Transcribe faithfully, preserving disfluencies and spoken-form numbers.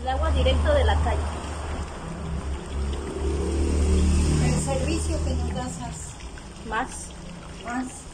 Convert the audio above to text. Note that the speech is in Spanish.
El agua directo de la calle. El servicio que nos das Más. más.